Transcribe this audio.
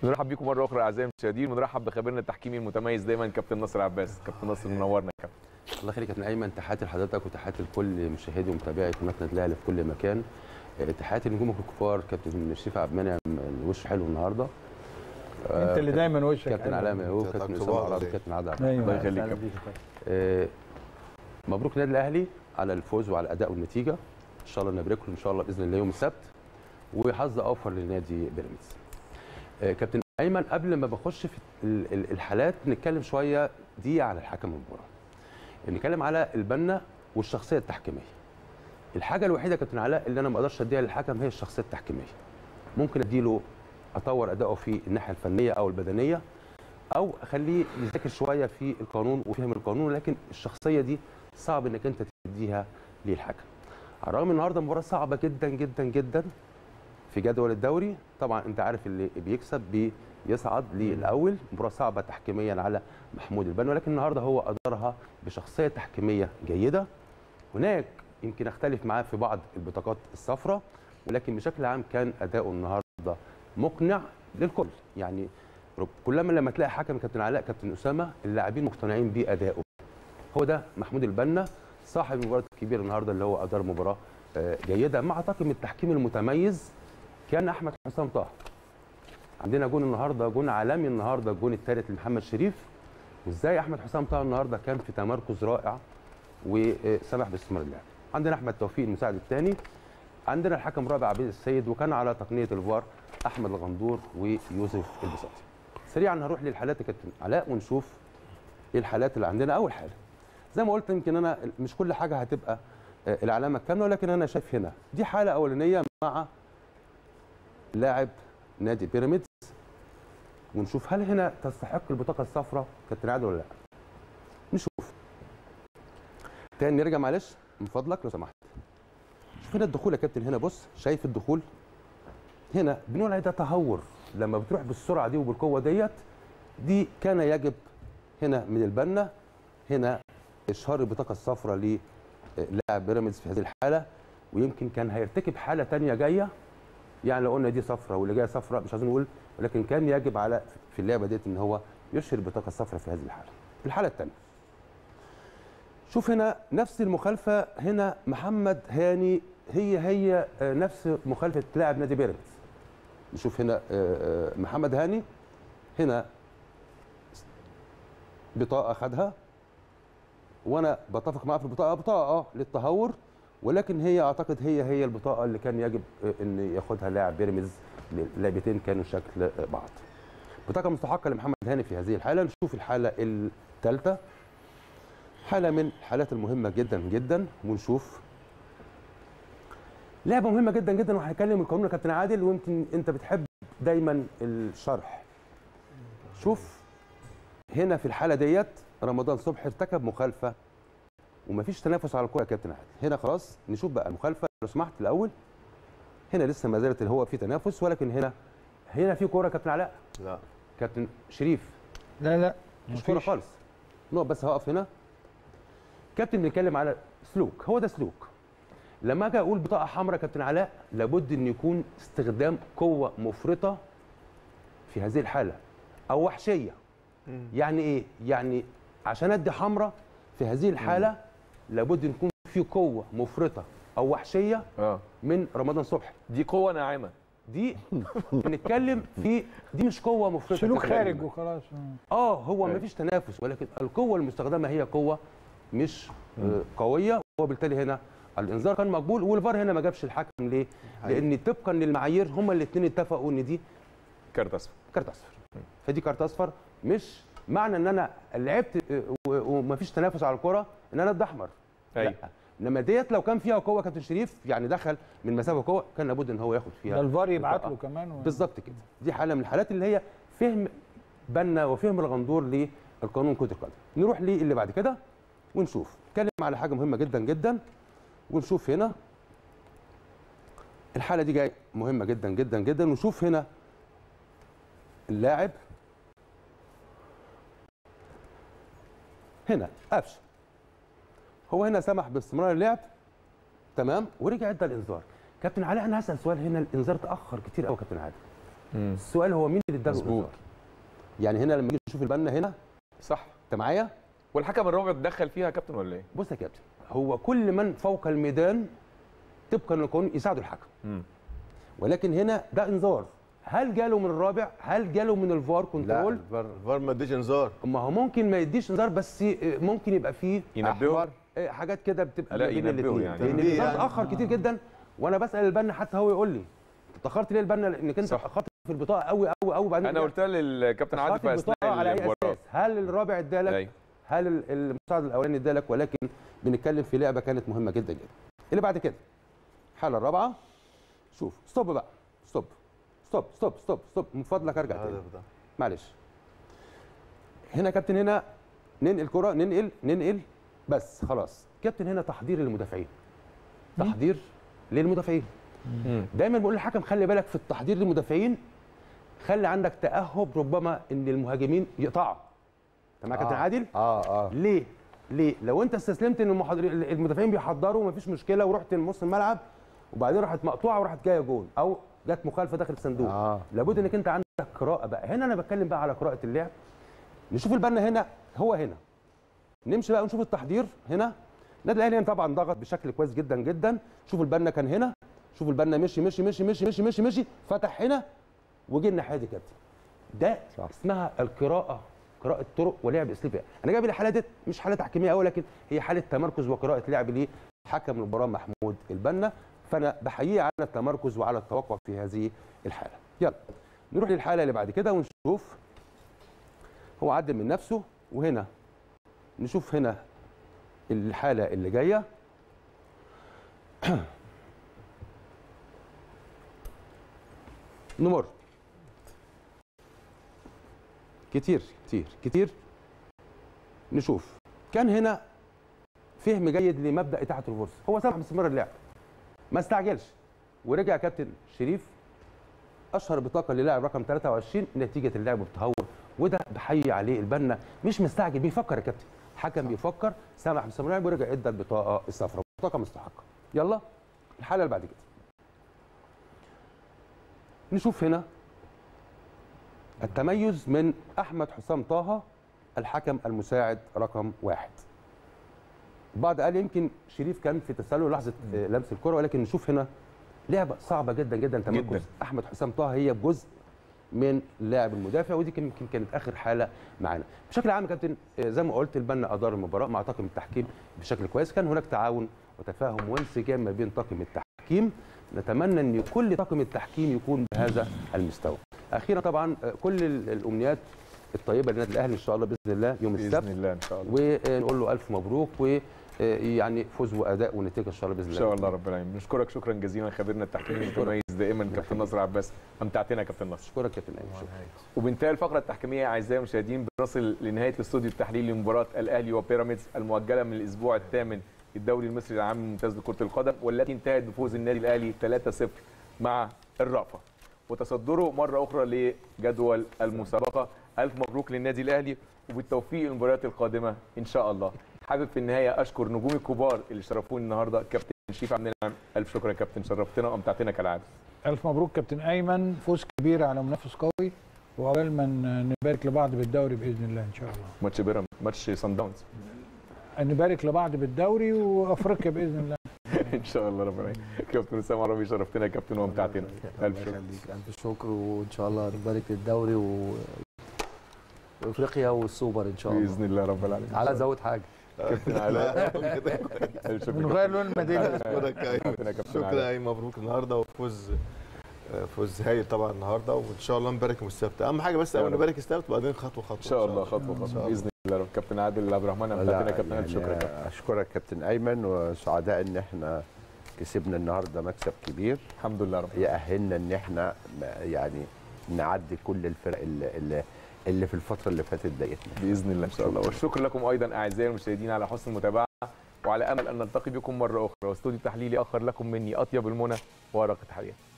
بنرحب بيكم مره اخرى اعزائي المشاهدين، ونرحب بخبيرنا التحكيمي المتميز دايما كابتن ناصر عباس. كابتن ناصر منورنا يا كابتن. الله يخليك يا كابتن ايمن، تحياتي لحضرتك وتحياتي لكل مشاهدي ومتابعي قناه نادي الاهلي في كل مكان. تحياتي لنجومك الكبار كابتن شريف عبد المنعم، وش حلو النهارده. انت اللي دايما وشك كابتن علاء ماهو، كابتن اسامه عرابي، كابتن عادل. الله يخليك كابتن. مبروك النادي الاهلي على الفوز وعلى الاداء والنتيجه. ان شاء الله نبارك له ان شاء الله باذن الله يوم السبت، وحظ اوفر لنادي بيراميدز. كابتن ايمن، قبل ما بخش في الحالات نتكلم شويه دي على الحكم المباراه. نتكلم على البنا والشخصيه التحكيميه. الحاجه الوحيده كابتن علاء اللي انا ما اقدرش اديها للحكم هي الشخصيه التحكيميه. ممكن اديله اطور اداؤه في الناحيه الفنيه او البدنيه، او اخليه يذاكر شويه في القانون وفهم القانون، لكن الشخصيه دي صعب انك انت تديها للحكم. على الرغم النهارده مباراه صعبه جدا جدا جدا في جدول الدوري. طبعا انت عارف اللي بيكسب بيصعد للاول. مباراه صعبه تحكيميا على محمود البنا، ولكن النهارده هو ادارها بشخصيه تحكيميه جيده. هناك يمكن اختلف معاه في بعض البطاقات الصفراء، ولكن بشكل عام كان اداؤه النهارده مقنع للكل. يعني كلما لما تلاقي حكم كابتن علاء كابتن اسامه اللاعبين مقتنعين بادائه. هو ده محمود البنا صاحب المباراه الكبيره النهارده اللي هو ادار مباراه جيده مع طاقم التحكيم المتميز. كان احمد حسام طه. عندنا جون النهارده، جون عالمي النهارده، الجون الثالث لمحمد شريف. وازاي احمد حسام طه النهارده كان في تمركز رائع وسمح باستمرار اللعب. عندنا احمد توفيق المساعد الثاني، عندنا الحكم الرابع عبيد السيد، وكان على تقنيه الفار احمد الغندور ويوسف البساطي. سريعا هروح للحالات يا كابتن علاء ونشوف ايه الحالات اللي عندنا. اول حاله زي ما قلت، يمكن انا مش كل حاجه هتبقى العلامه الكامله، ولكن انا شايف هنا دي حاله اولانيه مع لاعب نادي بيراميدز، ونشوف هل هنا تستحق البطاقه الصفراء كابتن عادل ولا لا. نشوف تاني، نرجع معلش من فضلك لو سمحت. شوف هنا الدخول يا كابتن، هنا بص، شايف الدخول هنا بنقول عليه ده تهور. لما بتروح بالسرعه دي وبالقوه دي كان يجب هنا من البنا هنا اشهار البطاقه الصفراء للاعب بيراميدز في هذه الحاله، ويمكن كان هيرتكب حاله ثانيه جايه. يعني لو قلنا دي صفراء واللي جايه صفراء مش عايزين نقول، ولكن كان يجب على في اللعبه ديت ان هو يشهر البطاقه الصفراء في هذه الحاله. الحاله الثانيه، شوف هنا نفس المخالفه. هنا محمد هاني هي نفس مخالفه لاعب نادي بيراميدز. نشوف هنا محمد هاني هنا بطاقه خدها، وانا بتفق معاه في البطاقه، بطاقه للتهور، ولكن هي اعتقد هي البطاقه اللي كان يجب ان ياخدها لاعب بيراميدز. اللاعبتين كانوا شكل بعض. بطاقه مستحقه لمحمد هاني في هذه الحاله. نشوف الحاله الثالثه، حاله من الحالات المهمه جدا جدا، ونشوف لعبه مهمه جدا جدا. وهنتكلم القانون يا كابتن عادل، ويمكن انت بتحب دايما الشرح. شوف هنا في الحاله ديت رمضان صبحي ارتكب مخالفه ومفيش تنافس على الكره يا كابتن عادل. هنا خلاص نشوف بقى المخالفه لو سمحت الاول. هنا لسه ما زالت اللي هو في تنافس، ولكن هنا في كوره كابتن علاء. لا كابتن شريف، لا مش كوره خالص. نقف بس، هقف هنا. كابتن بنتكلم على سلوك، هو ده سلوك. لما اجي اقول بطاقه حمراء كابتن علاء لابد ان يكون استخدام قوه مفرطه في هذه الحاله او وحشيه. يعني ايه؟ يعني عشان ادي حمراء في هذه الحاله لابد ان يكون في قوه مفرطه او وحشيه من رمضان صبحي. دي قوه ناعمه، دي بنتكلم في دي مش قوه مفرطه، سلوك خارج وخلاص. هو مفيش تنافس، ولكن القوه المستخدمه هي قوه مش قويه، وبالتالي هنا الانذار كان مقبول. والفار هنا ما جابش الحكم ليه؟ لان طبقا للمعايير هما الاثنين اتفقوا ان دي كارت اصفر. كارت اصفر. فدي كارت اصفر، مش معنى ان انا لعبت ومفيش تنافس على الكره ان انا ادي احمر. ايوه. انما ديت لو كان فيها قوه كابتن شريف، يعني دخل من مسافه قوه، كان لابد ان هو ياخد فيها. ده الفار يبعت له كمان بالظبط كده. دي حاله من الحالات اللي هي فهم بنا وفهم الغندور للقانون كره القدم. نروح للي بعد كده ونشوف، نتكلم على حاجه مهمه جدا جدا. ونشوف هنا الحاله دي جايه مهمه جدا جدا جدا. ونشوف هنا اللاعب هنا قفشه، هو هنا سمح باستمرار اللعب تمام، ورجع ادى الانذار. كابتن علاء انا هسال سؤال، هنا الانذار تاخر كتير قوي كابتن عادل. السؤال هو مين اللي اداله مظبوط. الانذار؟ يعني هنا لما نيجي نشوف البنا هنا، صح. انت معايا؟ والحكم الرابع اتدخل فيها يا كابتن ولا ايه؟ بص يا كابتن، هو كل من فوق الميدان طبقا للقانون يساعدوا الحكم. ولكن هنا ده انذار، هل جاله من الرابع؟ هل جاله من الفار كنترول؟ لا، الفار ما اديش انذار. ما هو ممكن ما يديش انذار، بس ممكن يبقى فيه ينبهوا حاجات كده بتبقى لا، بين ينبهوا الاثنين. يعني. لان تنبيه الانذار يعني. اتاخر كتير جدا، وانا بسال البنا حتى هو يقول لي اتاخرت ليه البنا؟ لانك انت صح. اتاخرت في البطاقه قوي قوي قوي. وبعدين انا قلتها للكابتن عادل في اثناء على اي المباراه. اساس؟ هل الرابع ادالك؟ أيوة. هل المساعد الاولاني ادالك؟ ولكن بنتكلم في لعبه كانت مهمه جدا جدا. اللي بعد كده الحاله الرابعه، شوف ستوب بقى، ستوب ستوب ستوب ستوب ستوب، من فضلك ارجع تاني الهدف ده معلش. هنا يا كابتن، هنا ننقل كره، ننقل بس خلاص. كابتن هنا تحضير للمدافعين، تحضير للمدافعين. دايما بقول للحكم خلي بالك في التحضير للمدافعين، خلي عندك تاهب ربما ان المهاجمين يقطعوا. تمام يا كابتن عادل؟ ليه؟ لو انت استسلمت ان المدافعين بيحضروا مفيش مشكله، ورحت لنص الملعب وبعدين راحت مقطوعه وراحت جايه جول او جت مخالفه داخل الصندوق، لابد انك انت عندك قراءه بقى. هنا انا بتكلم بقى على قراءه اللعب. نشوف البنا هنا، هو هنا نمشي بقى ونشوف التحضير. هنا النادي الاهلي هنا طبعا ضغط بشكل كويس جدا جدا. شوف البنا كان هنا، شوف البنا مشي مشي مشي مشي مشي مشي مشي، فتح هنا وجه الناحيه دي كابتن. ده اسمها القراءه، قراءه طرق ولعب اسلوبي. انا جايب الحاله دي مش حاله تحكيميه قوي، لكن هي حاله تمركز وقراءه لعب لحكم المباراه محمود البنا، فانا بحييه على التمركز وعلى التوقع في هذه الحاله. يلا نروح للحاله اللي بعد كده ونشوف هو عدل من نفسه. وهنا نشوف هنا الحاله اللي جايه. نمر كتير كتير كتير. نشوف كان هنا فهم جيد لمبدا اتاحه الفرصه، هو سمح باستمرار اللعب ما استعجلش، ورجع كابتن شريف اشهر بطاقه للاعب رقم 23 نتيجه اللعب بالتهور، وده بحيي عليه البنا، مش مستعجل، بيفكر يا كابتن. حكم بيفكر، سمح باستمرار اللعب ورجع ادى البطاقه الصفراء، بطاقه مستحقه. يلا الحاله اللي بعد كده نشوف هنا التميز من احمد حسام طه الحكم المساعد رقم 1. البعض قال يمكن شريف كان في تسلل لحظه لمس الكره، ولكن نشوف هنا لعبه صعبه جدا جدا. تمركز احمد حسام طه هي بجزء من اللاعب المدافع، ودي يمكن كانت اخر حاله معانا. بشكل عام يا كابتن زي ما قلت البنا ادار المباراه مع طاقم التحكيم بشكل كويس، كان هناك تعاون وتفاهم وانسجام ما بين طاقم التحكيم. نتمنى ان كل طاقم التحكيم يكون بهذا المستوى. اخيرا طبعا كل الامنيات الطيبه للنادي الاهلي ان شاء الله باذن الله يوم السبت باذن الله ان شاء الله، ونقول له الف مبروك ويعني فوز واداء ونتيجه ان شاء الله باذن الله. ان شاء الله رب العالمين. نشكرك شكرا جزيلا خبيرنا التحكيمي المتميز دائما كابتن ناصر عباس، امتعتنا يا كابتن ناصر. اشكرك كابتن ايمن. وبانتهاء الفقره التحكيميه اعزائي المشاهدين بنصل لنهايه الاستوديو التحليلي لمباراه الاهلي وبيراميدز المؤجله من الاسبوع الثامن الدوري المصري العام الممتاز لكره القدم، والتي انتهت بفوز النادي الاهلي 3-0 مع الرأفة وتصدره مره اخرى لجدول المسابقه. الف مبروك للنادي الاهلي وبالتوفيق المباريات القادمه ان شاء الله. حابب في النهايه اشكر نجومي الكبار اللي شرفوني النهارده. كابتن شريف عبد النعم الف شكرا يا كابتن، شرفتنا وامتعتنا كالعاده. الف مبروك كابتن ايمن، فوز كبير على منافس قوي، وعقبال ما نبارك لبعض بالدوري باذن الله ان شاء الله. ماتش بيراميدز، ماتش صن داونز، نبارك لبعض بالدوري وافريقيا باذن الله. ان شاء الله رب العالمين. كابتن اسامه عربي شرفتنا يا كابتن وامتعتنا. الف شكر. الف شكر، وان شاء الله نبارك للدوري وافريقيا والسوبر ان شاء الله باذن الله رب العالمين. على زود حاجه كابتن علاء الف شكر. بنغير لون الميداليه. اشكرك يا ايمن، شكرا يا ايمن، مبروك النهارده وفوز هايل طبعا النهارده، وان شاء الله نبارك يوم السبت. اهم حاجه بس اول نبارك السبت وبعدين خطوه خطوه ان شاء الله، خطوه خطوه باذن الله رب. كابتن عادل عبد الرحمن امتعتنا يا كابتن، الف شكر. اشكرك كابتن ايمن، وسعداء ان احنا كسبنا النهارده مكسب كبير الحمد لله رب. يأهلنا ان احنا يعني نعدي كل الفرق اللي في الفتره اللي فاتت ضايقتنا باذن الله ان شاء الله. والشكر لكم ايضا اعزائي المشاهدين على حسن المتابعه، وعلى امل ان نلتقي بكم مره اخرى واستوديو تحليلي اخر. لكم مني اطيب المنى وارق التحيه.